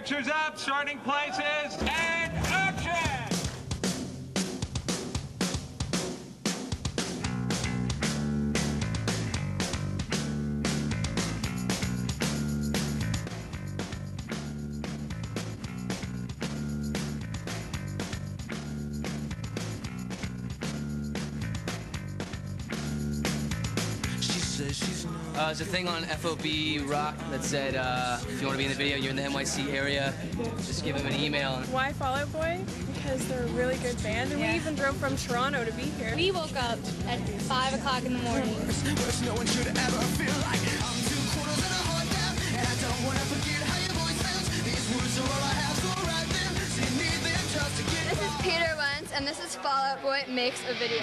Pictures up, starting places, and action! There's a thing on FOB Rock that said if you want to be in the video, you're in the NYC area, just give them an email. Why Fall Out Boy? Because they're a really good band, and we even drove from Toronto to be here. We woke up at 5 o'clock in the morning. No one should ever feel like I'm 2 quarters and a heart down, and I don't want to forget how your voice sounds. These words are all I have, so write them. So you need them just to get. This is Peter Wentz, and this is Fall Out Boy Makes a Video.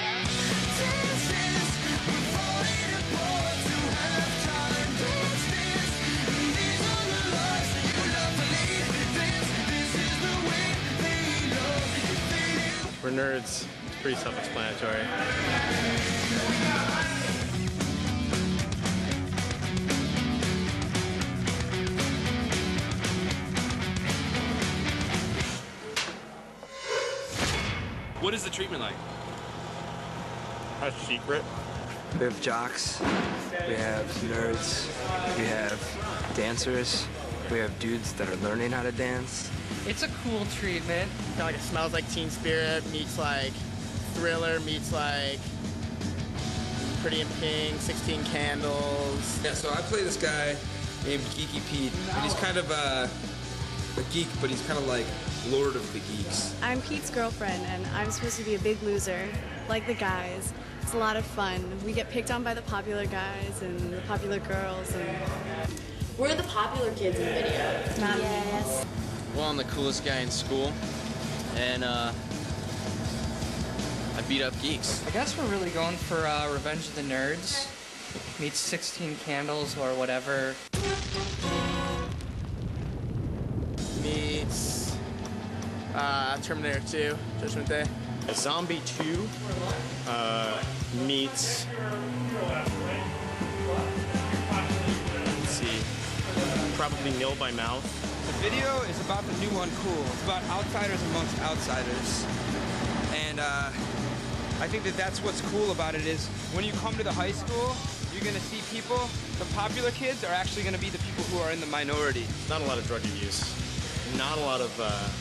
For nerds, it's pretty self-explanatory. What is the treatment like? A secret. We have jocks, we have nerds, we have dancers, we have dudes that are learning how to dance. It's a cool treatment. Kind of like it smells like Teen Spirit meets like Thriller meets like Pretty in Pink, 16 Candles. Yeah, so I play this guy named Geeky Pete, and he's kind of a geek, but he's kind of like Lord of the Geeks. I'm Pete's girlfriend, and I'm supposed to be a big loser, like the guys. It's a lot of fun. We get picked on by the popular guys and the popular girls. And we're the popular kids in the video. Not yes. Well, I'm the coolest guy in school, and I beat up geeks. I guess we're really going for Revenge of the Nerds meets 16 Candles or whatever. Meets Terminator 2, Judgment Day. Zombie 2 meets, let's see, probably Nil by Mouth. The video is about the new uncool. It's about outsiders amongst outsiders. And I think that that's what's cool about it is when you come to the high school, you're gonna see people, the popular kids are actually gonna be the people who are in the minority. Not a lot of drug abuse. Not a lot of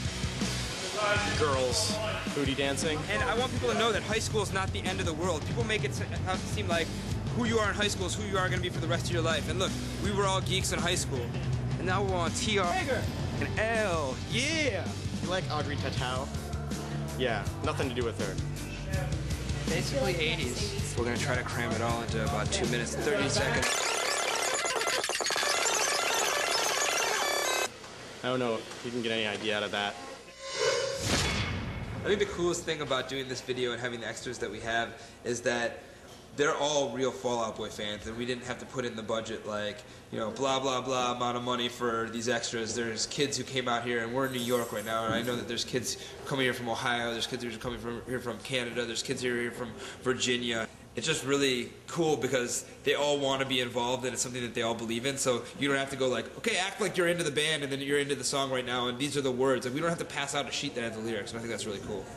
girls booty dancing. And I want people to know that high school is not the end of the world. People make it have to seem like who you are in high school is who you are gonna be for the rest of your life. And look, we were all geeks in high school. And now we're on TR and L, yeah! You like Audrey Tautou? Yeah, nothing to do with her. Basically 80s. We're gonna try to cram it all into about 2 minutes and 30 seconds. I don't know if you can get any idea out of that. I think the coolest thing about doing this video and having the extras that we have is that they're all real Fall Out Boy fans, and we didn't have to put in the budget like, you know, blah, blah, blah amount of money for these extras. There's kids who came out here, and we're in New York right now, and I know that there's kids coming here from Ohio, there's kids who are coming here from Canada, there's kids here from Virginia. It's just really cool because they all want to be involved, and it's something that they all believe in, so you don't have to go like, okay, act like you're into the band, and then you're into the song right now, and these are the words. Like, we don't have to pass out a sheet that has the lyrics, and I think that's really cool.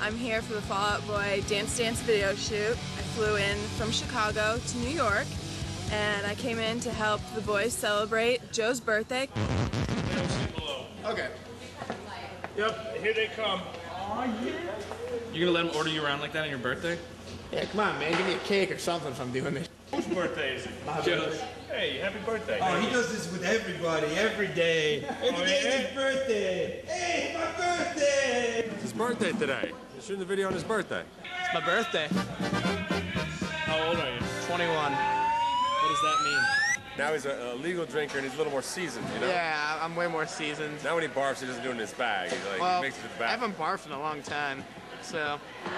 I'm here for the Fall Out Boy Dance Dance video shoot. I flew in from Chicago to New York, and I came in to help the boys celebrate Joe's birthday. Okay. Yep, here they come. You're gonna let them order you around like that on your birthday? Yeah, come on, man. Give me a cake or something if I'm doing this. Whose birthday is it? Joe's. Hey, happy birthday. Oh, he does this with everybody, every day. Every day is his birthday. Hey, my birthday! It's his birthday today. He's shooting the video on his birthday. It's my birthday. How old are you? 21. What does that mean? Now he's a legal drinker and he's a little more seasoned, you know? Yeah, I'm way more seasoned. Now when he barfs, he doesn't do it in his bag. He, like, Well, he makes it in the I bag. haven't barfed in a long time, so.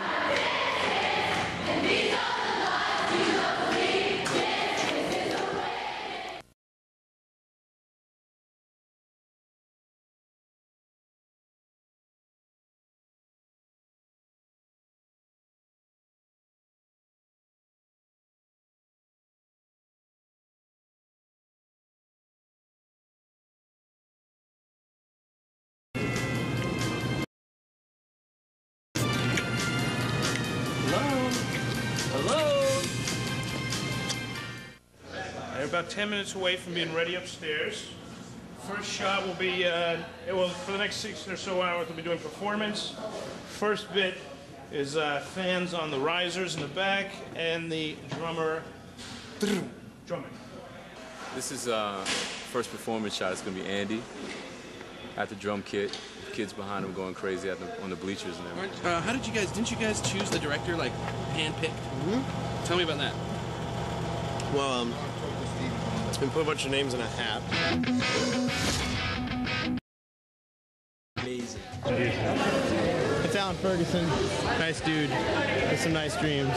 They're about 10 minutes away from being ready upstairs. First shot will be, for the next 6 or so hours, we'll be doing performance. First bit is fans on the risers in the back and the drummer drumming. This is first performance shot. It's gonna be Andy at the drum kit. Kids behind him going crazy on the bleachers and everything. How did you guys? Didn't you guys choose the director like handpicked? Mm-hmm. Tell me about that. Well, we put a bunch of names in a hat. Amazing. It's Alan Ferguson. Nice dude. With some nice dreams.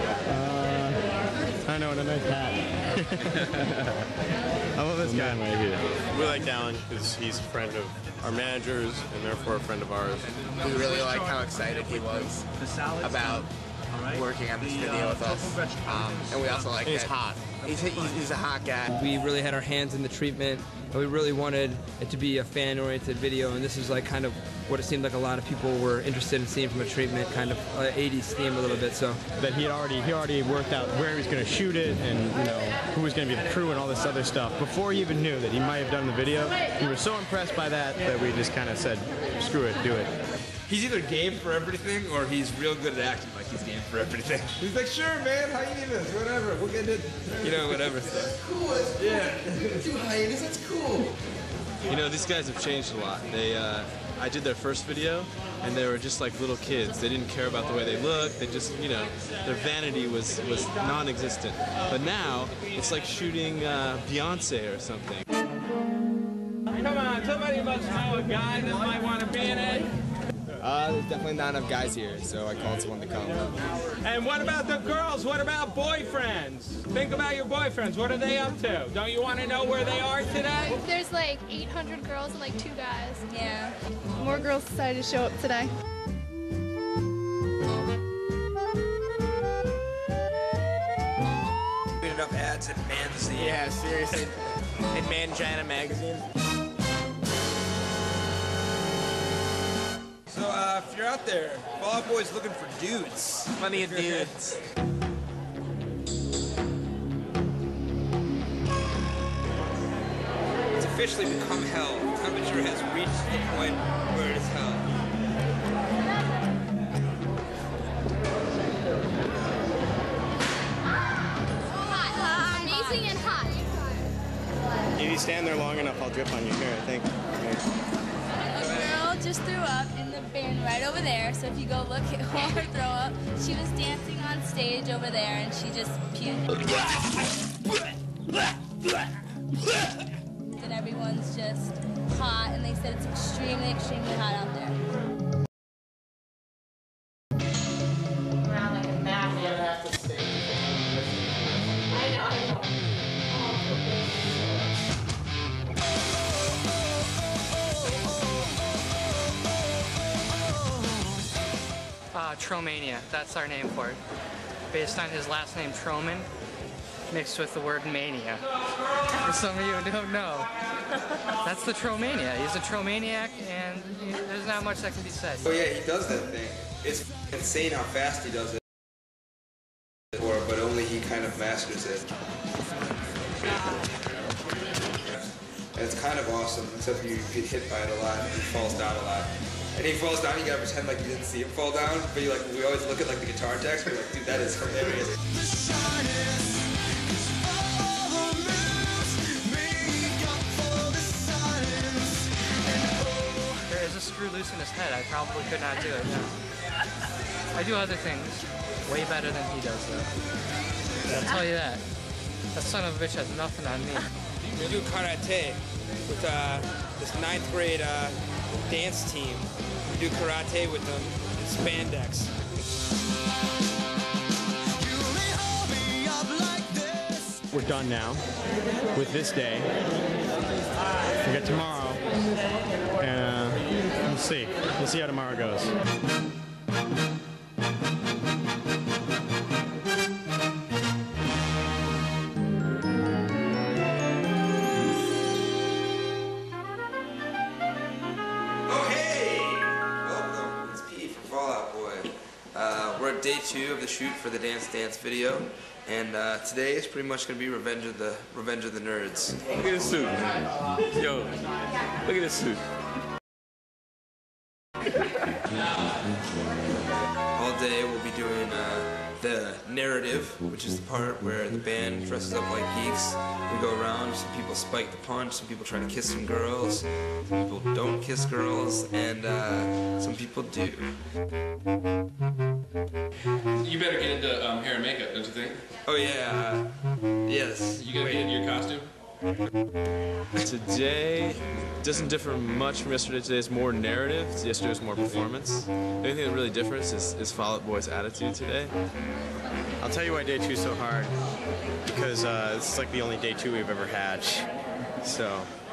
I know, and a nice hat. I love this guy right here. We liked Alan because he's a friend of our managers and therefore a friend of ours. We really liked how excited he was about working on this video with us. And we also like He's hot. He's a hot guy. We really had our hands in the treatment, and we really wanted it to be a fan-oriented video, and this is like kind of what it seemed like a lot of people were interested in seeing from a treatment, kind of 80s theme a little bit. So that he already worked out where he was going to shoot it, and who was going to be the crew and all this other stuff before he even knew that he might have done the video. We were so impressed by that we just kind of said, screw it, do it. He's either game for everything or he's real good at acting like he's game for everything. He's like, sure, man, hyenas, whatever, we'll get it. You know, whatever. Stuff. Yeah. Do hyenas, that's cool. You know, these guys have changed a lot. I did their first video, and they were just like little kids. They didn't care about the way they looked. They just, their vanity was non-existent. But now, it's like shooting Beyonce or something. Come on, somebody must know a guy that might want to be in it. There's definitely not enough guys here, so I called someone to come. And what about the girls? What about boyfriends? Think about your boyfriends. What are they up to? Don't you want to know where they are today? There's like 800 girls and like 2 guys. Yeah. More girls decided to show up today. Enough ads in Manzine. Yeah, seriously. In Mangina magazine. So, if you're out there, Fall Out Boy's looking for dudes. Plenty of dudes. It's officially become hell. The temperature has reached the point where it is hell. Hot. Amazing and hot. If you stand there long enough, I'll drip on you here, I think. A girl just threw up in the bin right over there, so if you go look at her throw up, she was dancing on stage over there and she just puked. And everyone's just hot, and they said it's extremely, extremely hot out there. Tromania, that's our name for it. Based on his last name, Troman, mixed with the word mania. For some of you who don't know, that's the Tromania. He's a Tromaniac, and there's not much that can be said. Oh yeah, he does that thing. It's insane how fast he does it, but only he kind of masters it. And it's kind of awesome, except you get hit by it a lot and he falls down a lot. And he falls down, you gotta pretend like you didn't see him fall down, but you we always look at like the guitar text, we're like, dude, that is hilarious. There is a screw loose in his head. I probably could not do it. Yeah. I do other things way better than he does, though. I'll tell you that. That son of a bitch has nothing on me. We do karate with this 9th grade dance team. We do karate with them in spandex. We're done now with this day. We got tomorrow, and we'll see. We'll see how tomorrow goes. We're at day 2 of the shoot for the Dance Dance video, and today is pretty much going to be Revenge of the Nerds. Look at this suit. Yo, look at this suit. All day we'll be doing the narrative, which is the part where the band dresses up like geeks. We go around, some people spike the punch, some people try to kiss some girls, some people don't kiss girls, and some people do. You better get into hair and makeup, don't you think? Oh yeah, yes. You gonna get into your costume? Today doesn't differ much from yesterday. Today is more narrative. Yesterday was more performance. The only thing that really differs is Fall Out Boy's attitude today. I'll tell you why day 2 is so hard, because it's like the only day 2 we've ever had. So